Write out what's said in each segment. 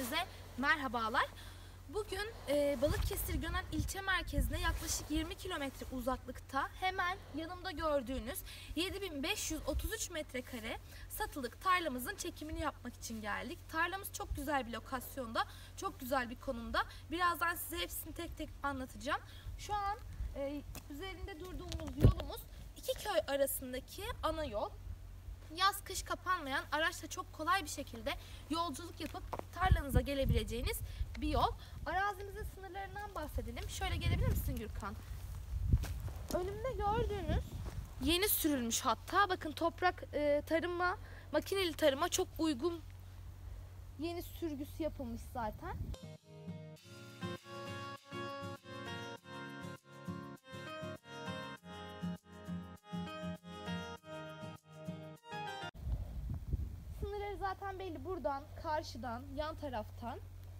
Hepinize merhabalar. Bugün Balıkesir Gönen ilçe merkezine yaklaşık 20 kilometre uzaklıkta hemen yanımda gördüğünüz 7533 metrekare satılık tarlamızın çekimini yapmak için geldik. Tarlamız çok güzel bir lokasyonda, çok güzel bir konumda. Birazdan size hepsini tek tek anlatacağım. Şu an üzerinde durduğumuz yolumuz iki köy arasındaki ana yol. Yaz kış kapanmayan, araçla çok kolay bir şekilde yolculuk yapıp tarlanıza gelebileceğiniz bir yol. Arazimizin sınırlarından bahsedelim. Şöyle gelebilir misin Gürkan? Önümde gördüğünüz yeni sürülmüş, hatta bakın toprak tarıma, makineli tarıma çok uygun yeni sürgüsü yapılmış zaten. Sınırları zaten belli, buradan, karşıdan, yan taraftan.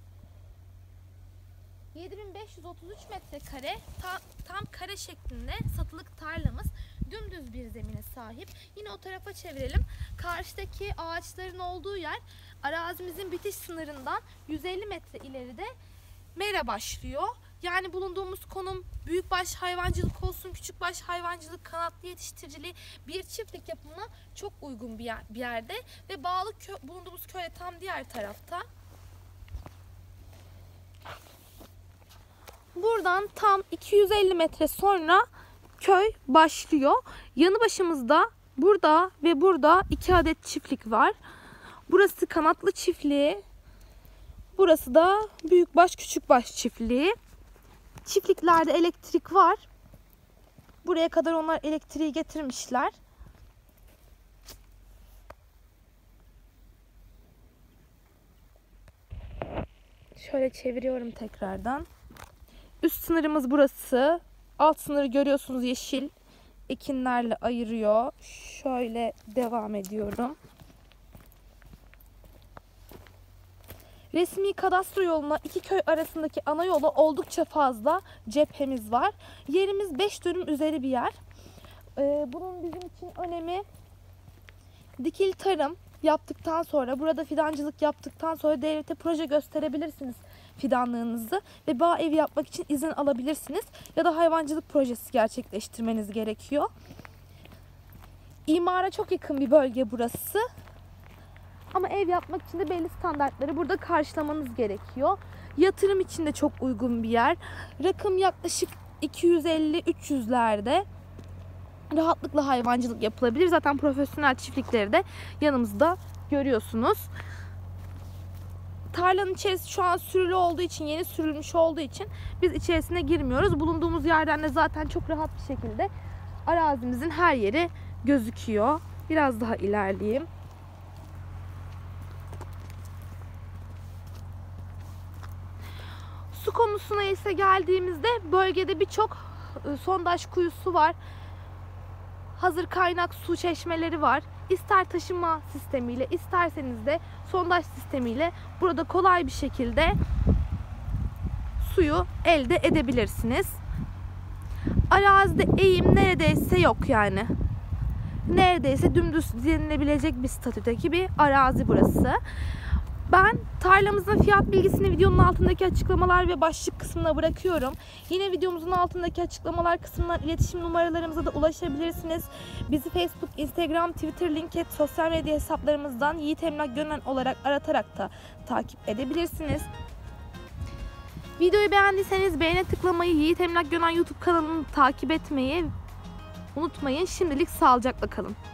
7533 metrekare tam kare şeklinde satılık tarlamız, dümdüz bir zemine sahip. Yine o tarafa çevirelim. Karşıdaki ağaçların olduğu yer arazimizin bitiş sınırından 150 metre ileride mera başlıyor. Yani bulunduğumuz konum büyükbaş hayvancılık olsun, küçükbaş hayvancılık, kanatlı yetiştiriciliği, bir çiftlik yapımına çok uygun bir yerde ve bulunduğumuz köy tam diğer tarafta. Buradan tam 250 metre sonra köy başlıyor. Yanı başımızda burada ve burada 2 adet çiftlik var. Burası kanatlı çiftliği. Burası da büyükbaş küçükbaş çiftliği. Çiftliklerde elektrik var. Buraya kadar onlar elektriği getirmişler. Şöyle çeviriyorum tekrardan. Üst sınırımız burası. Alt sınırı görüyorsunuz, yeşil ekinlerle ayırıyor. Şöyle devam ediyorum. Resmi kadastro yoluna iki köy arasındaki ana yola oldukça fazla cephemiz var. Yerimiz 5 dönüm üzeri bir yer. Bunun bizim için önemi, dikil tarım yaptıktan sonra, burada fidancılık yaptıktan sonra devlete proje gösterebilirsiniz fidanlığınızı ve bağ evi yapmak için izin alabilirsiniz ya da hayvancılık projesi gerçekleştirmeniz gerekiyor. İmara çok yakın bir bölge burası. Ama ev yapmak için de belli standartları burada karşılamanız gerekiyor. Yatırım için de çok uygun bir yer. Rakım yaklaşık 250-300'lerde. Rahatlıkla hayvancılık yapılabilir. Zaten profesyonel çiftlikleri de yanımızda görüyorsunuz. Tarlanın içerisi şu an sürülü olduğu için, yeni sürülmüş olduğu için biz içerisine girmiyoruz. Bulunduğumuz yerden de zaten çok rahat bir şekilde arazimizin her yeri gözüküyor. Biraz daha ilerleyeyim. Su konusuna ise geldiğimizde bölgede birçok sondaj kuyusu var. Hazır kaynak su çeşmeleri var. İster taşıma sistemiyle, isterseniz de sondaj sistemiyle burada kolay bir şekilde suyu elde edebilirsiniz. Arazide eğim neredeyse yok yani. Neredeyse dümdüz denilebilecek bir statüdeki bir arazi burası. Ben tarlamızın fiyat bilgisini videonun altındaki açıklamalar ve başlık kısmına bırakıyorum. Yine videomuzun altındaki açıklamalar kısmından iletişim numaralarımıza da ulaşabilirsiniz. Bizi Facebook, Instagram, Twitter, LinkedIn sosyal medya hesaplarımızdan Yiğit Emlak Gönen olarak aratarak da takip edebilirsiniz. Videoyu beğendiyseniz beğene tıklamayı, Yiğit Emlak Gönen YouTube kanalını takip etmeyi unutmayın. Şimdilik sağlıcakla kalın.